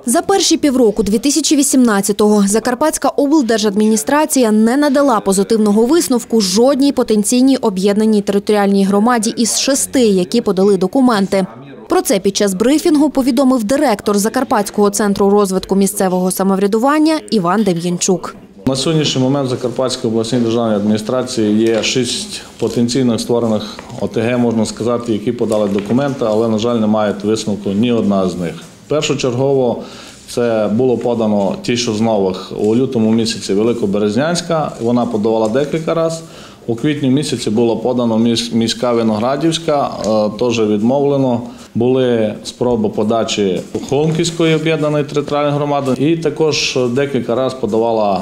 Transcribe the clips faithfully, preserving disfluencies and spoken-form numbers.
За перші півроку дві тисячі вісімнадцятого Закарпатська облдержадміністрація не надала позитивного висновку жодній потенційній об'єднаній територіальній громаді із шести, які подали документи. Про це під час брифінгу повідомив директор Закарпатського центру розвитку місцевого самоврядування Іван Дем'янчук. На сьогоднішній момент в Закарпатській обласній державній адміністрації є шість потенційних створених О Те Ге, можна сказати, які подали документи, але, на жаль, не мають висновку ні одна з них. Першочергово це було подано ті, що з нових у лютому місяці Великоберезнянська, вона подавала декілька разів. У квітні місяці було подано міська Виноградівська, теж відмовлено. Були спроби подачі Холмківської об'єднаної територіальної громади і також декілька разів подавала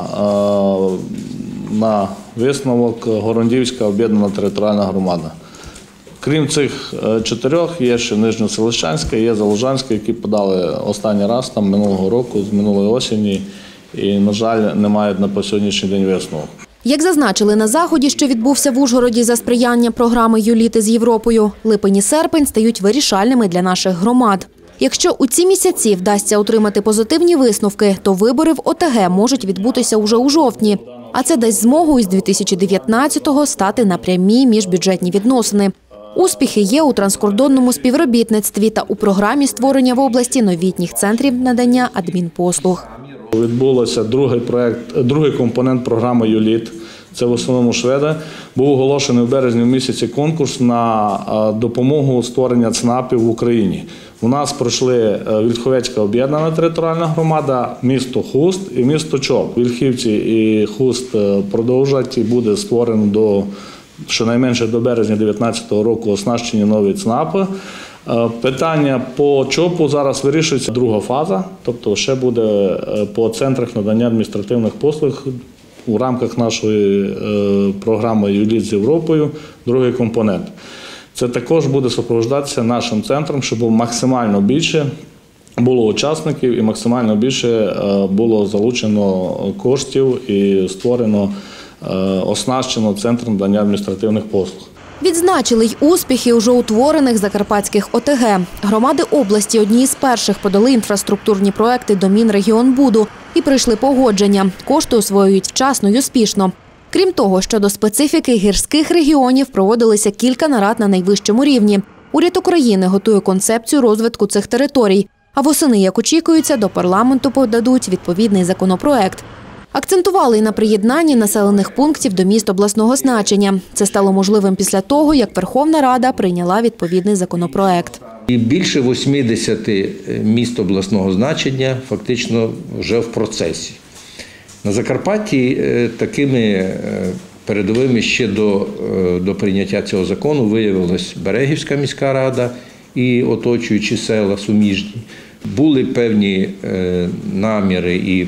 на висновок Горондівська об'єднана територіальна громада. Крім цих чотирьох, є ще Нижньоселищанська, є Заложанська, які подали останній раз там минулого року, з минулої осені, і, на жаль, не мають на сьогоднішній день висновок. Як зазначили на заході, що відбувся в Ужгороді за сприяння програми «Юліти з Європою», липень і серпень стають вирішальними для наших громад. Якщо у ці місяці вдасться отримати позитивні висновки, то вибори в О Те Ге можуть відбутися уже у жовтні. А це дасть змогу із дві тисячі дев'ятнадцятого стати на прямі міжбюджетні відносини. Успіхи є у транскордонному співробітництві та у програмі створення в області новітніх центрів надання адмінпослуг. Відбулося другий проект, другий компонент програми «Юліт». Це в основному шведи. Був оголошений в березні місяці конкурс на допомогу створення ЦНАПів в Україні. У нас пройшли Вільховецька об'єднана територіальна громада, місто Хуст і місто Чоп. Вільхівці і Хуст продовжать і буде створено до щонайменше до березня дві тисячі дев'ятнадцятого року оснащені нові ЦНАПи. Питання по ЧОПу зараз вирішується друга фаза, тобто ще буде по центрах надання адміністративних послуг у рамках нашої програми «Юліт з Європою» другий компонент. Це також буде супроводжуватися нашим центром, щоб максимально більше було учасників і максимально більше було залучено коштів і створено, оснащено центр надання адміністративних послуг. Відзначили й успіхи уже утворених закарпатських О Те Ге. Громади області одні з перших подали інфраструктурні проекти до Мінрегіонбуду і пройшли погодження. Кошти освоюють вчасно й успішно. Крім того, щодо специфіки гірських регіонів проводилися кілька нарад на найвищому рівні. Уряд України готує концепцію розвитку цих територій, а восени, як очікується, до парламенту подадуть відповідний законопроект. Акцентували й на приєднанні населених пунктів до міст обласного значення. Це стало можливим після того, як Верховна Рада прийняла відповідний законопроект. І більше восьмидесяти міст обласного значення фактично вже в процесі. На Закарпатті такими передовими ще до, до прийняття цього закону виявилась Берегівська міська рада і оточуючі села суміжні. Були певні наміри і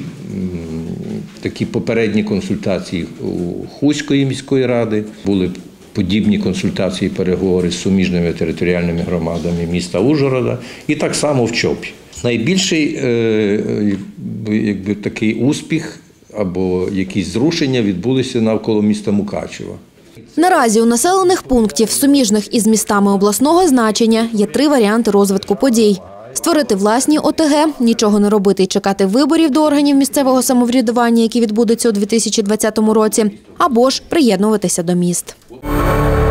такі попередні консультації у Хуської міської ради, були подібні консультації, переговори з суміжними територіальними громадами міста Ужгорода і так само в Чопі. Найбільший якби, такий успіх або якісь зрушення відбулися навколо міста Мукачева. Наразі у населених пунктів, суміжних із містами обласного значення, є три варіанти розвитку подій. Створити власні О Те Ге, нічого не робити і чекати виборів до органів місцевого самоврядування, які відбудуться у дві тисячі двадцятому році, або ж приєднуватися до міст.